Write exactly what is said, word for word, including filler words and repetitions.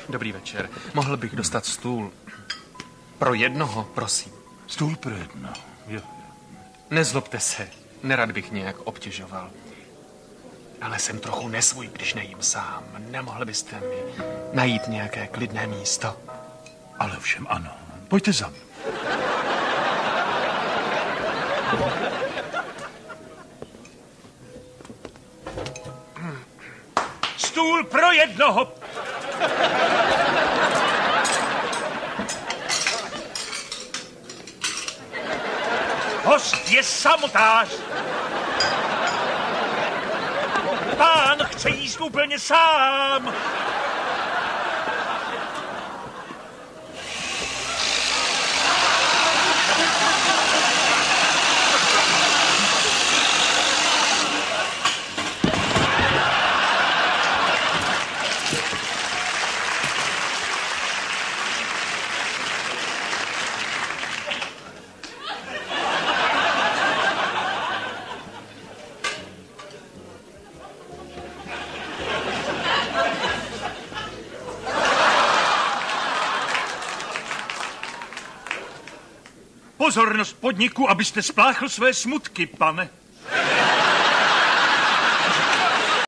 Dobrý večer. Mohl bych dostat stůl pro jednoho, prosím. Stůl pro jedno, jo. Nezlobte se, nerad bych nějak obtěžoval. Ale jsem trochu nesvůj, když nejím sám. Nemohli byste mi najít nějaké klidné místo? Ale všem ano. Pojďte za mnou. Stůl pro jednoho. Host je samotář. Pán chce jíst úplně sám. Pozornost podniku, abyste spláchl své smutky, pane.